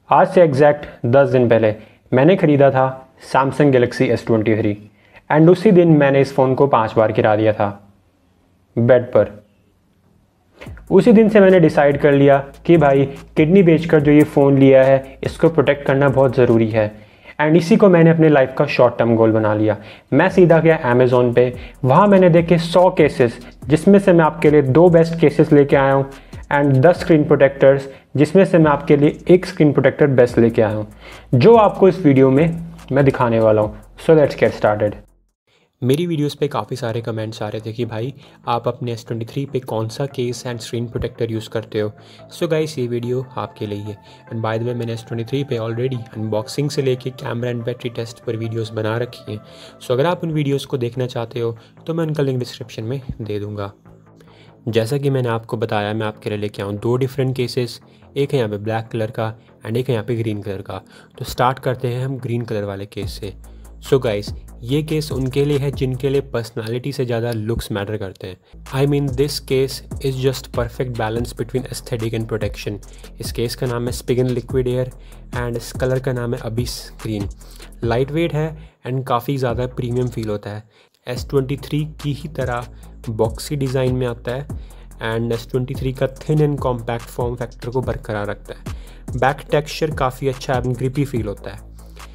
आज से एग्जैक्ट 10 दिन पहले मैंने ख़रीदा था सैमसंग गैलेक्सी S23 एंड उसी दिन मैंने इस फ़ोन को 5 बार गिरा दिया था बेड पर। उसी दिन से मैंने डिसाइड कर लिया कि भाई किडनी बेचकर जो ये फ़ोन लिया है इसको प्रोटेक्ट करना बहुत ज़रूरी है एंड इसी को मैंने अपने लाइफ का शॉर्ट टर्म गोल बना लिया। मैं सीधा गया अमेज़ॉन पे, वहाँ मैंने देखे 100 केसेस जिसमें से मैं आपके लिए 2 बेस्ट केसेस लेके आया हूँ एंड 10 स्क्रीन प्रोटेक्टर्स जिसमें से मैं आपके लिए एक स्क्रीन प्रोटेक्टर बेस्ट लेके आया हूँ जो आपको इस वीडियो में मैं दिखाने वाला हूँ। So let's get started. मेरी वीडियोस पे काफ़ी सारे कमेंट्स आ रहे थे कि भाई आप अपने S23 पे कौन सा case and screen protector use करते हो। सो गाइस ये वीडियो आपके लिए है एंड बाय द वे मैंने S23 पे ऑलरेडी अनबॉक्सिंग से लेके कैमरा एंड बैटरी टेस्ट पर वीडियोस बना रखी हैं। सो अगर आप उन वीडियोस को देखना चाहते हो तो मैं उनका लिंक डिस्क्रिप्शन में दे दूँगा। जैसा कि मैंने आपको बताया, मैं आपके लिए लेके आऊँ 2 डिफरेंट केसेस, एक है यहाँ पे ब्लैक कलर का एंड एक है यहाँ पे ग्रीन कलर का। तो स्टार्ट करते हैं हम ग्रीन कलर वाले केस से। सो गाइस ये केस उनके लिए है जिनके लिए पर्सनालिटी से ज़्यादा लुक्स मैटर करते हैं। I mean this case is just perfect balance between aesthetic and protection. इस केस का नाम है स्पिगन लिक्विड एयर एंड इस कलर का नाम है अबिस ग्रीन। लाइट वेट है एंड काफ़ी ज़्यादा प्रीमियम फील होता है। S23 की ही तरह बॉक्सी डिज़ाइन में आता है एंड S23 का thin and compact form factor को बरकरार रखता है। बैक टेक्सचर काफ़ी अच्छा एंड ग्रिपी फील होता है।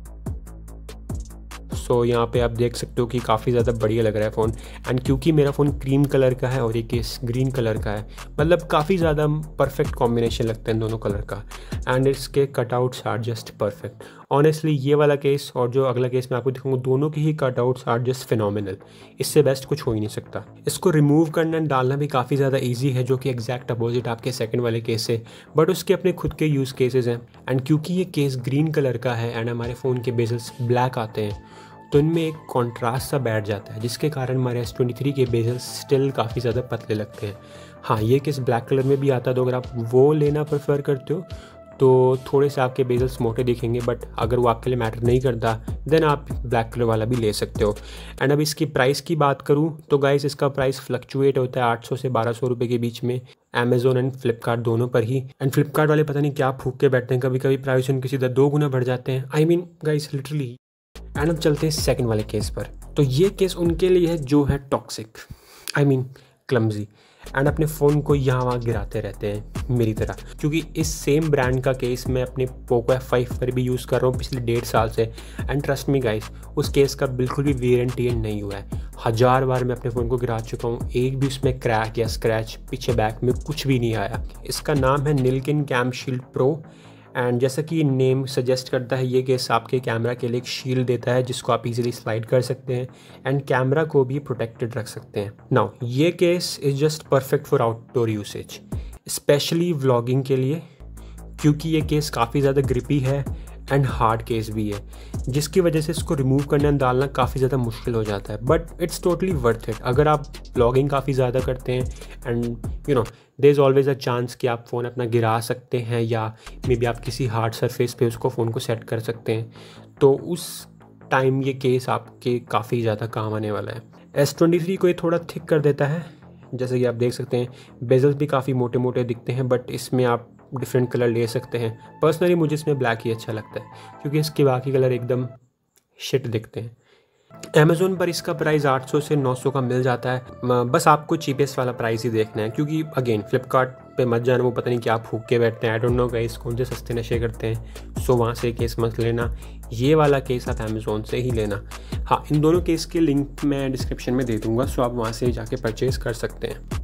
सो यहाँ पे आप देख सकते हो कि काफ़ी ज़्यादा बढ़िया लग रहा है फ़ोन एंड क्योंकि मेरा फ़ोन क्रीम कलर का है और ये केस ग्रीन कलर का है, मतलब काफ़ी ज़्यादा परफेक्ट कॉम्बिनेशन लगता है इन दोनों कलर का एंड इसके cutouts are just perfect. Honestly ये वाला केस और जो अगला केस मैं आपको दिखाऊंगा दोनों के ही कटआउट्स आर जस्ट फिनोमिनल। इससे बेस्ट कुछ हो ही नहीं सकता। इसको रिमूव करना एंड डालना भी काफ़ी ज़्यादा ईजी है, जो कि एग्जैक्ट अपोजिट आपके सेकंड वाले केस से, बट उसके अपने खुद के यूज़ केसेस हैं एंड क्योंकि ये केस ग्रीन कलर का है एंड हमारे फ़ोन के बेजल्स ब्लैक आते हैं तो इनमें एक कॉन्ट्रास्ट सा बैठ जाता है जिसके कारण हमारे S23 के बेजल्स स्टिल काफ़ी ज़्यादा पतले लगते हैं। हाँ, ये केस ब्लैक कलर में भी आता है, तो अगर आप वो लेना प्रेफर करते हो तो थोड़े से आपके बेजल्स मोटे दिखेंगे, बट अगर वो आपके लिए मैटर नहीं करता देन आप ब्लैक कलर वाला भी ले सकते हो। एंड अब इसकी प्राइस की बात करूँ तो गाइस इसका प्राइस फ्लक्चुएट होता है 800 से 1200 रुपये के बीच में, अमेज़ोन एंड फ्लिपकार्ट दोनों पर ही। एंड फ्लिपकार्ट वाले पता नहीं क्या फूक के बैठते हैं, कभी कभी प्राइस उनके सीधा 2 गुना बढ़ जाते हैं। I mean guys literally. And अब चलते हैं सेकंड वाले केस पर। तो ये केस उनके लिए है जो है toxic, I mean clumsy and अपने फ़ोन को यहाँ वहाँ गिराते रहते हैं मेरी तरह, क्योंकि इस सेम ब्रांड का केस मैं अपने पोको F5 पर भी यूज़ कर रहा हूँ पिछले 1.5 साल से एंड ट्रस्ट मी गाइस उस केस का बिल्कुल भी वेयर एंड टियर नहीं हुआ है। 1000 बार मैं अपने फ़ोन को गिरा चुका हूँ, एक भी उसमें क्रैक या स्क्रैच पीछे बैक में कुछ भी नहीं आया। इसका नाम है Nillkin cam shield pro and जैसा कि नेम सजेस्ट करता है ये केस आपके कैमरा के लिए एक शील्ड देता है जिसको आप इजीली स्लाइड कर सकते हैं एंड कैमरा को भी प्रोटेक्टेड रख सकते हैं। नाउ ये case is just perfect for outdoor usage, specially vlogging के लिए, क्योंकि ये केस काफ़ी ज़्यादा ग्रिपी है एंड हार्ड केस भी है जिसकी वजह से इसको रिमूव करना एंड डालना काफ़ी ज़्यादा मुश्किल हो जाता है, but it's totally worth it अगर आप ब्लॉगिंग काफ़ी ज़्यादा करते हैं and you know there is always a chance कि आप फ़ोन अपना गिरा सकते हैं या मे बी आप किसी हार्ड सरफेस पे उसको फ़ोन को सेट कर सकते हैं, तो उस टाइम ये केस आपके काफ़ी ज़्यादा काम आने वाला है। S23 को ये थोड़ा थिक कर देता है, जैसे कि आप देख सकते हैं बेजल्स भी काफ़ी मोटे मोटे दिखते हैं, बट इसमें आप डिफरेंट कलर ले सकते हैं। पर्सनली मुझे इसमें ब्लैक ही अच्छा लगता है क्योंकि इसके बाकी कलर एकदम शिट दिखते हैं। अमेज़ोन पर इसका प्राइस 800 से 900 का मिल जाता है, बस आपको चीपेस्ट वाला प्राइस ही देखना है क्योंकि अगेन फ्लिपकार्ट पे मत जाना, वो पता नहीं क्या फूक के बैठते हैं। आई डोंट नो गाइस कौन से सस्ते नशे करते हैं, सो वहाँ से केस मत लेना, ये वाला केस आप अमेज़ोन से ही लेना। हाँ, इन दोनों केस के लिंक मैं डिस्क्रिप्शन में दे दूँगा, सो आप वहाँ से जाके परचेज़ कर सकते हैं।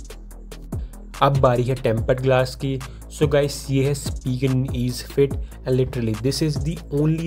अब बारी है टेम्पर्ड ग्लास की। सो गाइस ये है Spigen easy fit and literally this is the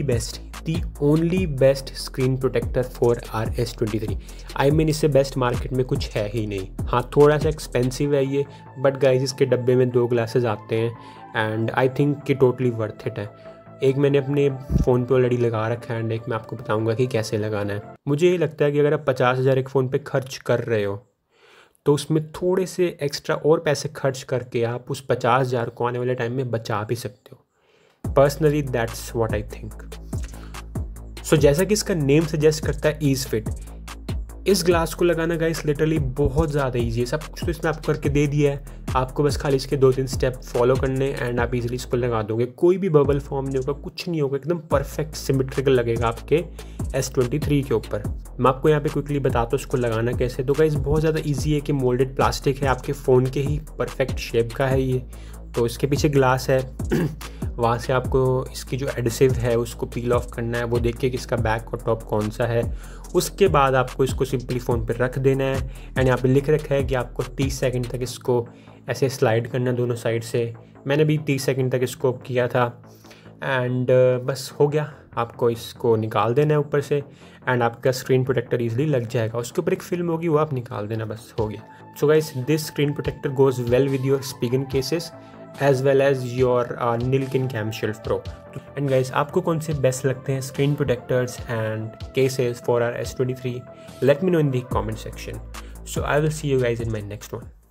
only best screen protector for our S23। I mean इससे बेस्ट मार्केट में कुछ है ही नहीं। हाँ, थोड़ा सा एक्सपेंसिव है ये, बट गाइस इसके डब्बे में 2 ग्लासेस आते हैं एंड आई थिंक कि टोटली वर्थ इट है। एक मैंने अपने फ़ोन पे ऑलरेडी लगा रखा है एंड एक मैं आपको बताऊंगा कि कैसे लगाना है। मुझे ये लगता है कि अगर आप 50,000 एक फ़ोन पे खर्च कर रहे हो तो उसमें थोड़े से एक्स्ट्रा और पैसे खर्च करके आप उस 50,000 को आने वाले टाइम में बचा भी सकते हो। Personally that's what I think. So जैसा कि इसका नेम सजेस्ट करता है ईज फिट, इस ग्लास को लगाना गाइस लिटरली बहुत ज़्यादा ईजी है, सब कुछ तो इसमें आपको करके दे दिया है, आपको बस खाली इसके 2-3 स्टेप फॉलो करने एंड आप इजीली इसको लगा दोगे। कोई भी बबल फॉर्म नहीं होगा, कुछ नहीं होगा, एकदम परफेक्ट सिमेट्रिकल लगेगा आपके S23 के ऊपर। मैं आपको यहाँ पे क्विकली बताता हूँ इसको लगाना कैसे। तो गाइस बहुत ज़्यादा ईजी है कि मोल्डेड प्लास्टिक है, आपके फ़ोन के ही परफेक्ट शेप का है ये। तो इसके पीछे ग्लास है वहाँ से आपको इसकी जो एडिसिव है उसको पील ऑफ करना है, वो देख के कि इसका बैक और टॉप कौन सा है। उसके बाद आपको इसको सिंपली फ़ोन पर रख देना है एंड यहाँ पे लिख रखा है कि आपको 30 सेकंड तक इसको ऐसे स्लाइड करना है दोनों साइड से। मैंने भी 30 सेकंड तक इसको किया था एंड बस हो गया। आपको इसको निकाल देना है ऊपर से एंड आपका स्क्रीन प्रोटेक्टर ईजिली लग जाएगा। उसके ऊपर एक फिल्म होगी वो आप निकाल देना, बस हो गया। So guys this screen protector goes well with your Spigen cases as well as your Nilkin Camshelf Pro. And guys, आपको कौन से बेस्ट लगते हैं screen protectors and cases for our S23? Let me know in the comment section. So I will see you guys in my next one.